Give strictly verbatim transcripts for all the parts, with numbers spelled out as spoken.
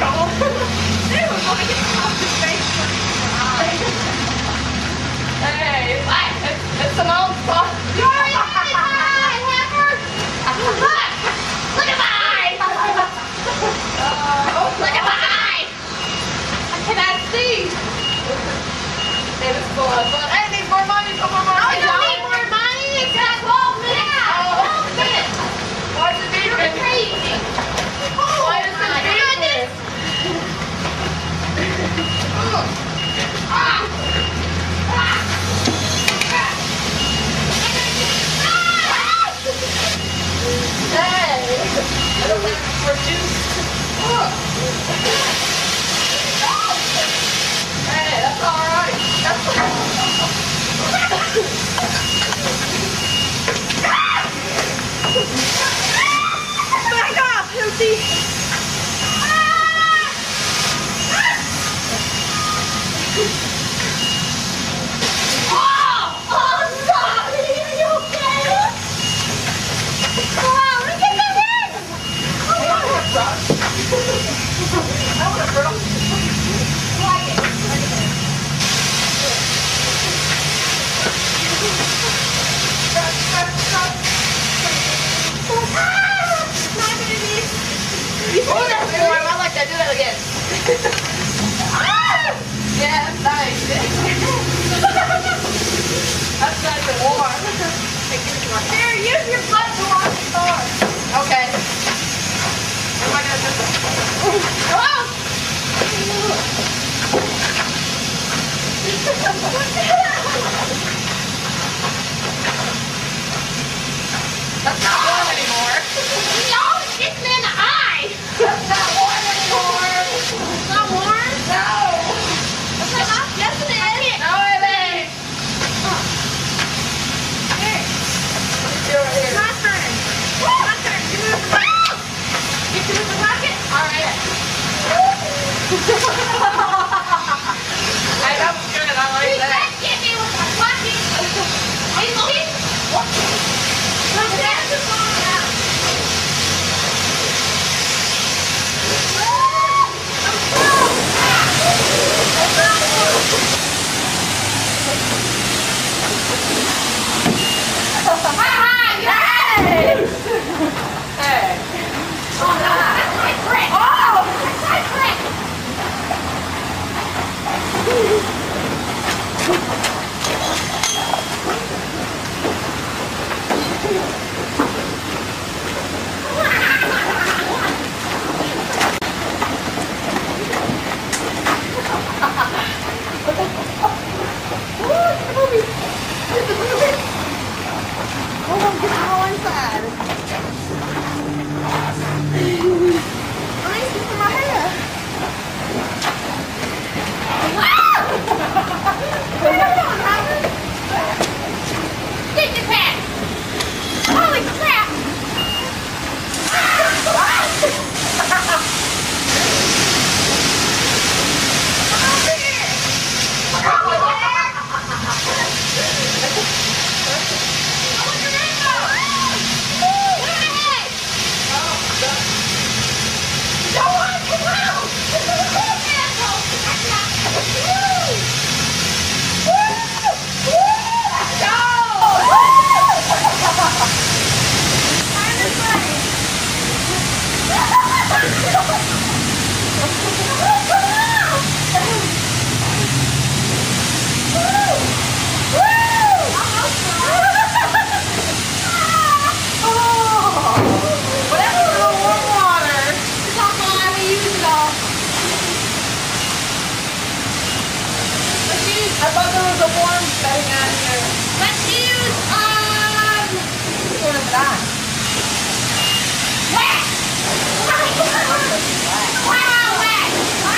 cold. Dude, want to get off his face. Hey, it's, it's an old spot. You already did it, hi, Hammer. Look, look at my eyes. Uh, oh, look at my eyes. I cannot see. It is full of fun. Hey, need more money, come on, money. I don't need more money. It's got twelve minutes. twelve minutes. Why is it being You're crazy. Why is it being this? Ah. Hey, I don't have more juice. Hey, that's all right. That's all right. Back off, Hootie. Yeah, that's nice. That's nice and warm. Here, use your butt to wash the car. Okay. What am I going to do? Hello? That's not warm anymore. Y'all hit me in the eye. That's not warm anymore. It's not warm? No. That's not hot? Yes, it is. No, it ain't. Here. It's my turn. My turn. You move the bucket. You can move the bucket? All right. Hey, that was good. I like that. You can't get me with my bucket. Hey, see? What? My dad's just going out. Hey! Oh, no! That's my trick! Oh! That's my trick! I thought there was a warm setting out here. Let's use, um... What is that? Wax! Wow, wax!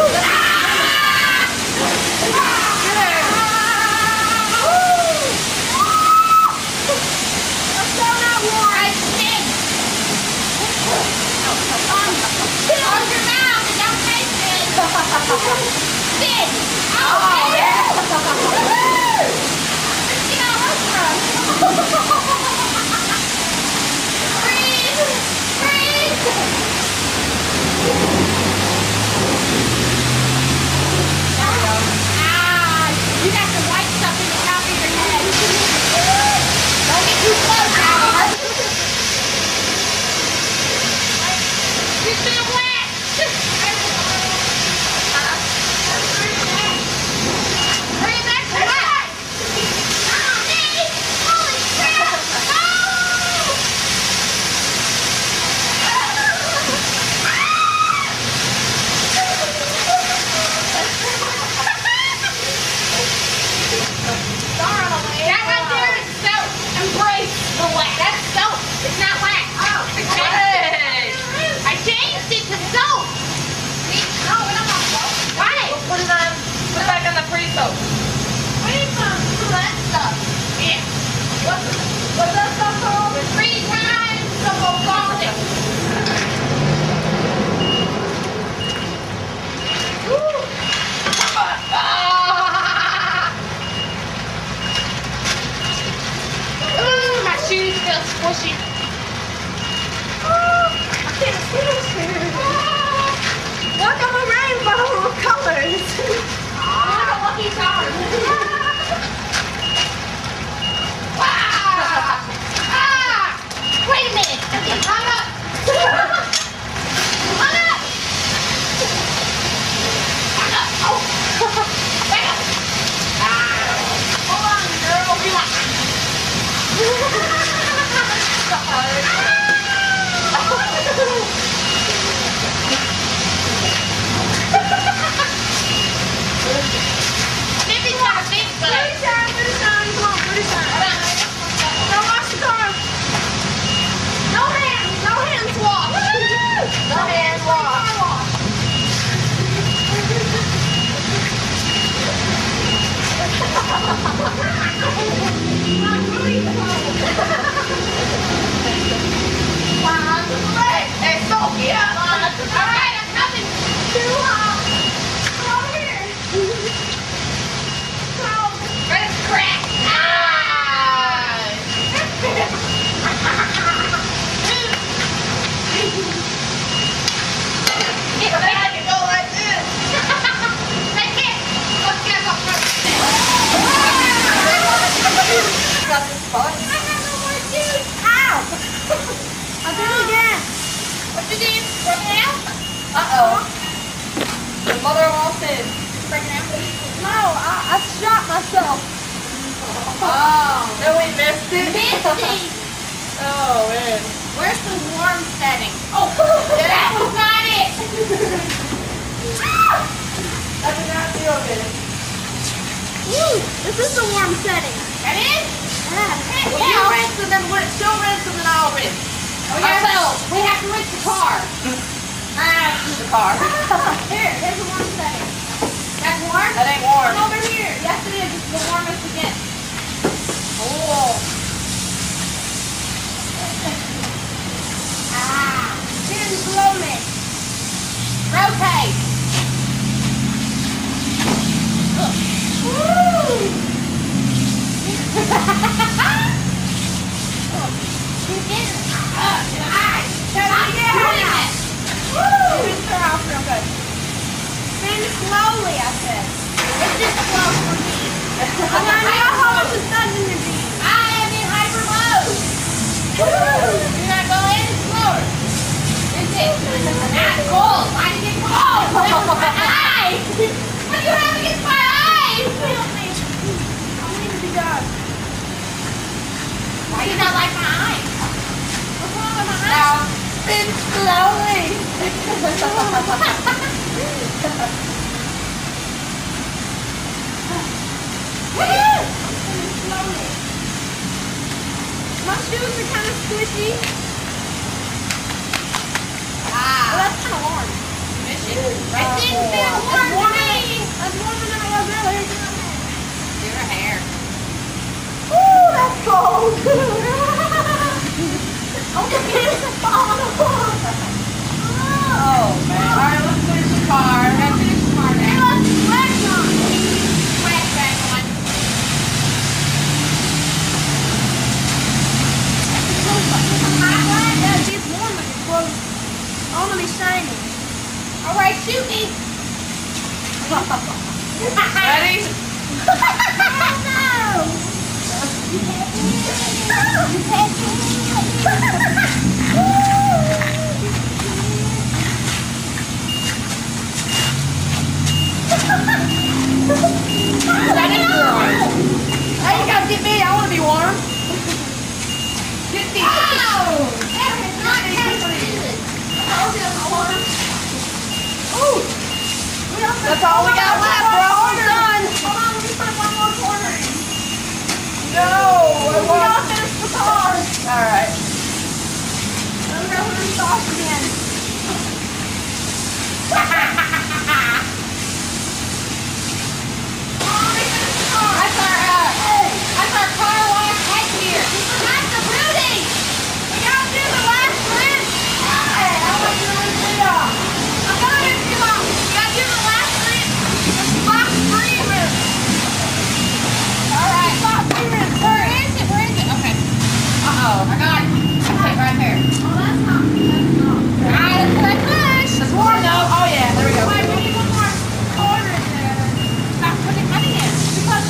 Uh-oh. The mother-in-law said, No, I, I shot myself. oh, no, we missed it. Misty! Oh, man. Where's the warm setting? Oh, That was not it! that did not feel good. Woo! This is the warm setting. That is? Yeah. Well, you rinse and then when it's still rinse and then I'll rinse. Oh, yeah. Ourselves. We have to rinse the car. Ah, the car. Here, here's the warm setting. That's warm? That ain't warm. Come over here. Yes, it is. It's the warmest it gets. Oh. Ah. Spin slowly. Rotate. Woo! You did it. Uh, nice. Stop doing it. Woo! Just her off real good. Spin slowly, I said. It's just slow for me. I know how much is done in your beat. I am in hyper mode. Woo! You're not going any slower. Is it? Not cold. Why did it get cold? My eyes. What do you have against my eyes? I need to be done. Why do you not like my eyes? What's wrong with my eyes? Now, spin slowly. Woo! Spin slowly. My shoes are kind of squishy. Ah. Well, that's kind of warm. Miss It didn't feel warm to me. That's warmer than it was earlier. Do her hair. Ooh, that's cold. Oh, the kids are falling apart. Oh, man. All right, let's finish the car. Let's finish the car Hey, now. let's flex on. Wet back on. Yeah, it gets warm when your clothes are only shiny. All right, shoot me. Ready? Let it go. Hey, you gotta get me. I want to be warm. Get me. Ow! That is not tasty. Ooh. That's all we got left, bro. We're done. Hold on, let me put one more corner in. No. We gotta finish the car. All right. Let me go put the sauce again. That's our, uh, that's our car wash head here. That's the Rudy. We gotta do the last rinse. Hey, how much you want to do that? I'm gonna do it. We gotta do the last rinse. The spot free rinse. All right. Spot free rinse. Where is it? Where is it? Okay. Uh-oh. I got it. Okay, right there. Oh, that's not. That's not. Ah, that's what I push. It's warm though. Oh yeah, there we go. Wait, we need one more corner in there. Stop putting money in. Because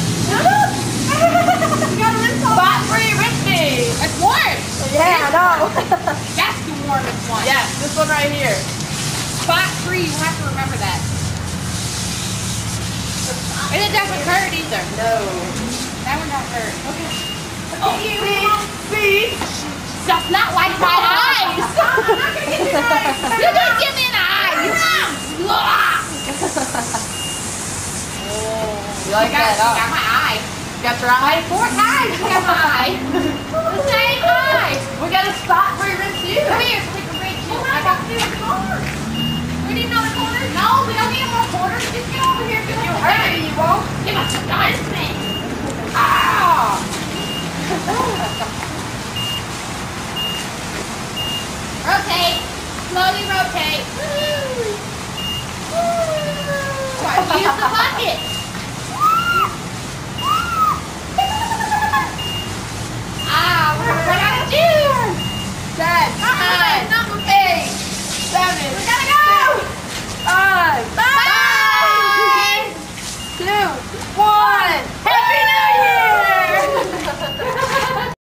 We gotta rinse off. spot free rinsing. It's warm. Yeah, I know. That's the warmest one. Yes, this one right here. Spot free. You have to remember that. And it doesn't hurt either. No. That one don't hurt. Okay. Oh, see, see. That's not like my eyes. You didn't give me an eye. You like got, that, huh? got my eye. Got your eye? Four times you got my eye. The same eye. We got a spot free rinse you. Come here so we can reach you. Well, I I got got to do the car. We need another corner? No, we don't need more corners. Just get over here. Give You us heard it, you won't. Give us a nice thing. Ah! Rotate. Slowly rotate. Right, use the bucket. Ah, we're running out of juice. Ten, nine, Number eight, seven, We gotta go. five, Bye. two, one. Happy New Year!